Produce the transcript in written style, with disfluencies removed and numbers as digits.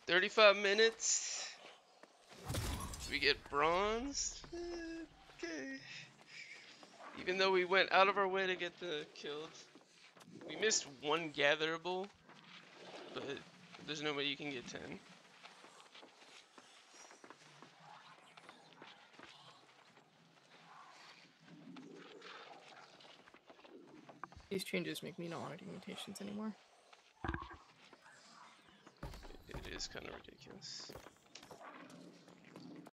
35 minutes. We get bronze. Okay. Even though we went out of our way to get the kills. We missed one gatherable, but there's no way you can get 10. These changes make me not want to do mutations anymore. It is kind of ridiculous.